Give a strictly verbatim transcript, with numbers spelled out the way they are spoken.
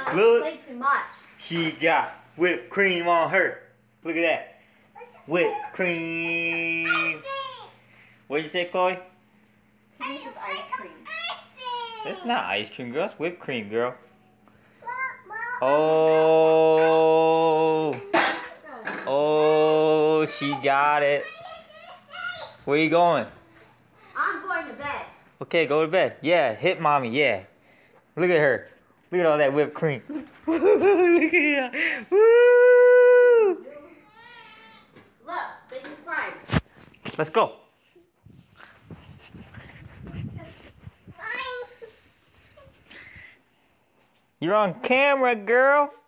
Look. Played too much. She got whipped cream on her. Look at that. Whipped cream. What did you say, Chloe? She thinks it's ice cream. That's not ice cream, girl. It's whipped cream, girl. Oh. Oh, she got it. Where you going? I'm going to bed. Okay, go to bed. Yeah, hit mommy. Yeah. Look at her. Look at all that whipped cream. Look at her. Woo! Look, they subscribe. Let's go. You're on camera, girl.